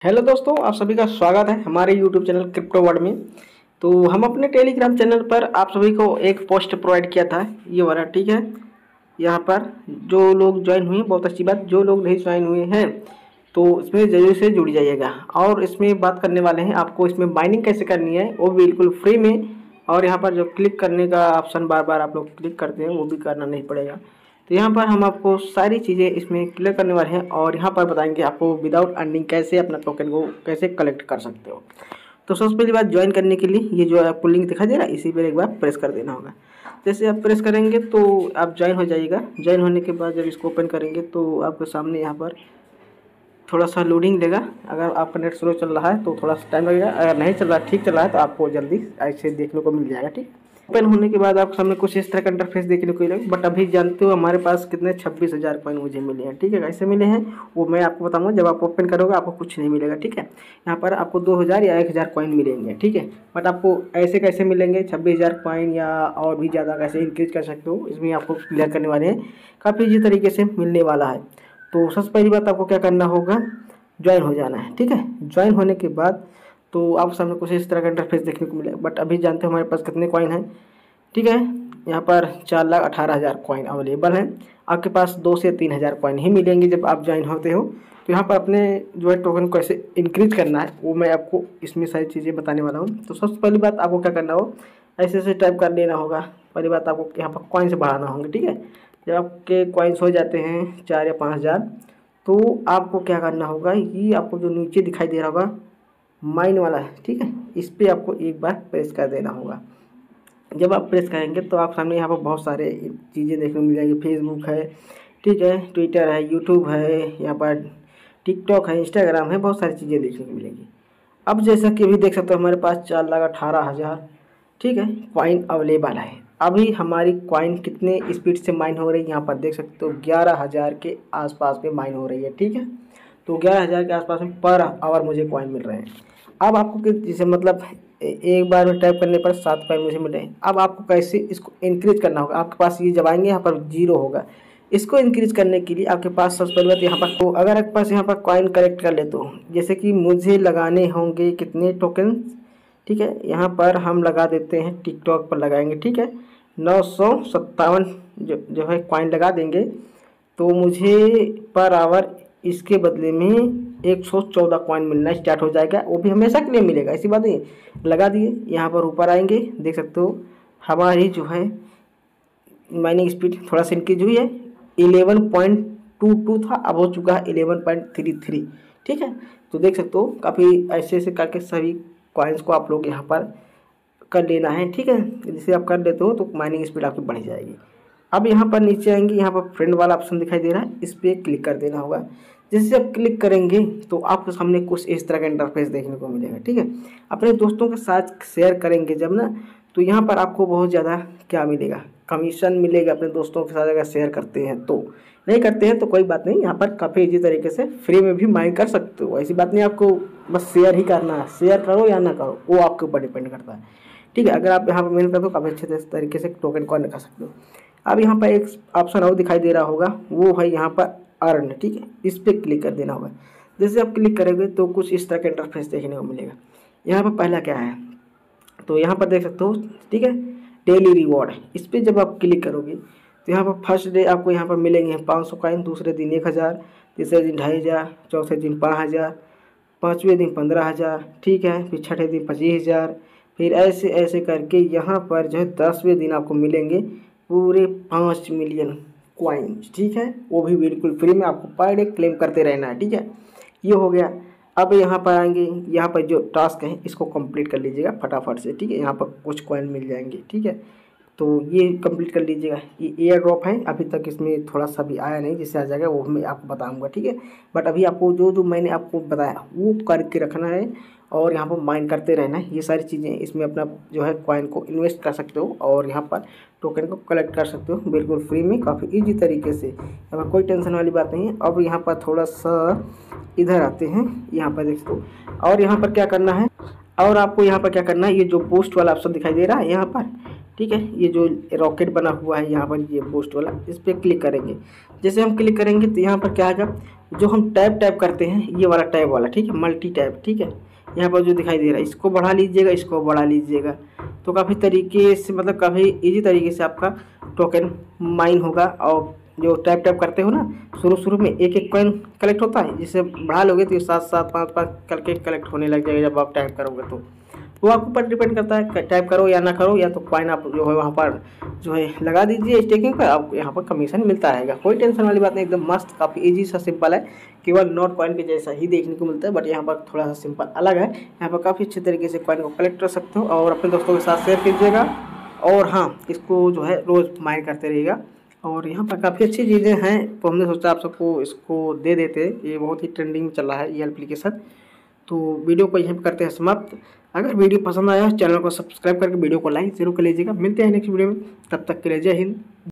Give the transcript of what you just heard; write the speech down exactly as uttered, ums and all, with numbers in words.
Hello दोस्तों, आप सभी का स्वागत है हमारे यूट्यूब चैनल क्रिप्टो वर्ल्ड में। तो हम अपने टेलीग्राम चैनल पर आप सभी को एक पोस्ट प्रोवाइड किया था, ये वाला, ठीक है। यहाँ पर जो लोग ज्वाइन हुए, बहुत अच्छी बात, जो लोग नहीं ज्वाइन हुए हैं तो इसमें जरूर से जुड़ जाइएगा। और इसमें बात करने वाले हैं आपको इसमें माइनिंग कैसे करनी है, वो बिल्कुल फ्री में। और यहाँ पर जो क्लिक करने का ऑप्शन बार बार आप लोग क्लिक करते हैं, वो भी करना नहीं पड़ेगा। तो यहाँ पर हम आपको सारी चीज़ें इसमें क्लियर करने वाले हैं और यहाँ पर बताएंगे आपको विदाउट अर्निंग कैसे अपना टोकन को कैसे कलेक्ट कर सकते हो। तो सबसे पहली बात, ज्वाइन करने के लिए ये जो आपको लिंक दिखाई दे रहा है, इसी पर एक बार प्रेस कर देना होगा। जैसे आप प्रेस करेंगे तो आप ज्वाइन हो जाइएगा। ज्वाइन होने के बाद जब इसको ओपन करेंगे तो आपके सामने यहाँ पर थोड़ा सा लोडिंग लेगा। अगर आपका नेट स्लो चल रहा है तो थोड़ा सा टाइम लगेगा, अगर नहीं चल रहा, ठीक चल रहा है तो आपको जल्दी ऐसे देखने को मिल जाएगा, ठीक। ओपन होने के बाद आपके सामने कुछ इस तरह का इंटरफेस देखने को मिलेगा। बट अभी जानते हो हमारे पास कितने छब्बीस हज़ार कॉइन मुझे मिले हैं, ठीक है। कैसे मिले हैं वो मैं आपको बताऊंगा। जब आप ओपन करोगे आपको कुछ नहीं मिलेगा, ठीक है। यहाँ पर आपको दो हज़ार या एक हज़ार कॉइन मिलेंगे, ठीक है। बट आपको ऐसे कैसे मिलेंगे छब्बीस हज़ार कॉइन या और भी ज़्यादा कैसे इंक्रीज कर सकते हो, इसमें आपको क्लियर करने वाले हैं। काफ़ी इजी तरीके से मिलने वाला है। तो सबसे पहली बात आपको क्या करना होगा, ज्वाइन हो जाना है, ठीक है। ज्वाइन होने के बाद तो आप सामने कुछ इस तरह का इंटरफेस देखने को मिलेगा। बट अभी जानते हो हमारे पास कितने कॉइन हैं, ठीक है। यहाँ पर चार लाख अठारह हज़ार कॉइन अवेलेबल हैं। आपके पास दो से तीन हज़ार कॉइन ही मिलेंगे जब आप ज्वाइन होते हो। तो यहाँ पर अपने जो है टोकन को कैसे इंक्रीज करना है वो मैं आपको इसमें सारी चीज़ें बताने वाला हूँ। तो सबसे पहली बात आपको क्या करना हो, ऐसे ऐसे टाइप कर लेना होगा। पहली बात आपको यहाँ पर कॉइन्स बढ़ाना होंगे, ठीक है। जब आपके कॉइन्स हो जाते हैं चार या पाँच हज़ार तो आपको क्या करना होगा, ये आपको जो नीचे दिखाई दे रहा होगा माइन वाला है, ठीक है, इस पर आपको एक बार प्रेस कर देना होगा। जब आप प्रेस करेंगे तो आप सामने यहाँ पर बहुत सारे चीज़ें देखने को मिल जाएगी। फेसबुक है, ठीक है, ट्विटर है, यूट्यूब है, यहाँ पर टिकटॉक है, इंस्टाग्राम है, बहुत सारी चीज़ें देखने को मिलेगी। अब जैसा कि अभी देख सकते हो हमारे पास चार लाख अठारह हज़ार ठीक है कॉइन अवेलेबल है। अभी हमारी कॉइन कितने स्पीड से माइन हो रही है, यहाँ पर देख सकते हो ग्यारह हज़ार के आसपास में माइन हो रही है, ठीक है। तो ग्यारह हज़ार के आसपास में पर आवर मुझे कॉइन मिल रहे हैं। अब आपको जैसे मतलब एक बार में टाइप करने पर सात कॉइन मुझे मिले हैं। अब आपको कैसे इसको इंक्रीज करना होगा, आपके पास ये जब आएंगे यहाँ पर जीरो होगा। इसको इंक्रीज करने के लिए आपके पास सबसे पहले बात यहाँ पर, तो अगर आपके पास यहाँ पर कॉइन कलेक्ट कर ले तो जैसे कि मुझे लगाने होंगे कितने टोकन, ठीक है। यहाँ पर हम लगा देते हैं, टिकटॉक पर लगाएंगे, ठीक है, नौ सौ सत्तावन जो जो है कॉइन लगा देंगे तो मुझे पर आवर इसके बदले में एक सौ चौदह कॉइन मिलना स्टार्ट हो जाएगा। वो भी हमेशा के लिए मिलेगा, ऐसी बात नहीं। लगा दिए, यहाँ पर ऊपर आएंगे, देख सकते हो हमारी जो है माइनिंग स्पीड थोड़ा सा इंक्रीज हुई है। इलेवन पॉइंट टू टू था, अब हो चुका है इलेवन पॉइंट थ्री थ्री, ठीक है। तो देख सकते हो काफ़ी ऐसे ऐसे करके सभी कॉइन्स को आप लोग यहाँ पर कर लेना है, ठीक है। जिसे आप कर लेते हो तो माइनिंग स्पीड आपकी बढ़ जाएगी। अब यहाँ पर नीचे आएंगे, यहाँ पर फ्रेंड वाला ऑप्शन दिखाई दे रहा है, इस पर क्लिक कर देना होगा। जैसे आप क्लिक करेंगे तो आपके सामने कुछ इस तरह का इंटरफेस देखने को मिलेगा, ठीक है। अपने दोस्तों के साथ शेयर करेंगे जब ना, तो यहाँ पर आपको बहुत ज़्यादा क्या मिलेगा, कमीशन मिलेगा। अपने दोस्तों के साथ अगर शेयर करते हैं तो, नहीं करते हैं तो कोई बात नहीं, यहाँ पर काफ़ी इजी तरीके से फ्री में भी माइन कर सकते हो। ऐसी बात नहीं आपको बस शेयर ही करना है, शेयर करो या ना करो वो आपके ऊपर डिपेंड करता है, ठीक है। अगर आप यहाँ पर मेहनत करते हो काफ़ी अच्छे तरीके से टोकन कॉइन कर सकते हो। अब यहाँ पर एक ऑप्शन और दिखाई दे रहा होगा, वो है यहाँ पर अर्न, ठीक है, इस पर क्लिक कर देना होगा। जैसे आप क्लिक करेंगे तो कुछ इस तरह का इंटरफेस देखने को मिलेगा। यहाँ पर पहला क्या है, तो यहाँ पर देख सकते हो, ठीक है, डेली रिवॉर्ड। इस पर जब आप क्लिक करोगे तो यहाँ पर फर्स्ट डे आपको यहाँ पर मिलेंगे पाँच सौ कॉइन, दूसरे दिन एक हज़ार, तीसरे दिन ढाई हज़ार, चौथे दिन पाँच हज़ार, पाँचवें दिन पंद्रह हज़ार, ठीक है, फिर छठे दिन पच्चीस हज़ार, फिर ऐसे ऐसे करके यहाँ पर जो है दसवें दिन आपको मिलेंगे पूरे पाँच मिलियन कॉइन्स, ठीक है। वो भी बिल्कुल फ्री में, आपको पर डे क्लेम करते रहना है, ठीक है। ये हो गया। अब यहाँ पर आएंगे, यहाँ पर जो टास्क है इसको कंप्लीट कर लीजिएगा फटाफट से, ठीक है। यहाँ पर कुछ कॉइन मिल जाएंगे, ठीक है, तो ये कंप्लीट कर लीजिएगा। ये एयर ड्रॉप है, अभी तक इसमें थोड़ा सा भी आया नहीं, जिससे आ जाएगा वो मैं आपको बताऊंगा, ठीक है। बट अभी आपको जो जो मैंने आपको बताया वो करके रखना है और यहाँ पर माइन करते रहना है। ये सारी चीज़ें इसमें अपना जो है कॉइन को इन्वेस्ट कर सकते हो और यहाँ पर टोकन को कलेक्ट कर सकते हो बिल्कुल फ्री में, काफ़ी इजी तरीके से। यहाँ पर कोई टेंशन वाली बात नहीं है। अब यहाँ पर थोड़ा सा इधर आते हैं, यहाँ पर देख दो, और यहाँ पर क्या करना है, और आपको यहाँ पर क्या करना है, ये जो पोस्ट वाला ऑप्शन दिखाई दे रहा है यहाँ पर, ठीक है, ये जो रॉकेट बना हुआ है यहाँ पर, ये पोस्ट वाला, इस पर क्लिक करेंगे। जैसे हम क्लिक करेंगे तो यहाँ पर क्या आएगा, जो हम टैब टैब करते हैं ये वाला टैब वाला, ठीक है, मल्टी टैब, ठीक है। यहाँ पर जो दिखाई दे रहा है इसको बढ़ा लीजिएगा, इसको बढ़ा लीजिएगा, तो काफ़ी तरीके से मतलब काफ़ी इजी तरीके से आपका टोकन माइन होगा। और जो टैप टैप करते हो ना, शुरू शुरू में एक एक कॉइन कलेक्ट होता है, जिसे बढ़ा लोगे तो ये सात सात पाँच पाँच करके कलेक्ट होने लग जाएगा जब आप टैप करोगे। तो वो आपके ऊपर डिपेंड करता है टैप करो या ना करो, या तो कॉइन आप जो है वहाँ पर जो है लगा दीजिए स्टेकिंग पर, आपको यहाँ पर कमीशन मिलता रहेगा। कोई टेंशन वाली बात नहीं, एकदम मस्त, काफ़ी इजी सा सिंपल है, केवल नोट कॉइन के जैसा ही देखने को मिलता है, बट यहाँ पर थोड़ा सा सिंपल अलग है। यहाँ पर काफ़ी अच्छे तरीके से कॉइन को कलेक्ट कर सकते हो और अपने दोस्तों के साथ शेयर कीजिएगा। और हाँ, इसको जो है रोज़ माइन करते रहिएगा। और यहाँ पर काफ़ी अच्छी चीज़ें हैं, तो हमने सोचा आप सबको इसको दे देते। ये बहुत ही ट्रेंडिंग में चल रहा है ये एप्लीकेशन। तो वीडियो को यहीं पर करते हैं समाप्त। अगर वीडियो पसंद आया चैनल को सब्सक्राइब करके वीडियो को लाइक जरूर कर लीजिएगा। मिलते हैं नेक्स्ट वीडियो में, तब तक के लिए जय हिंद।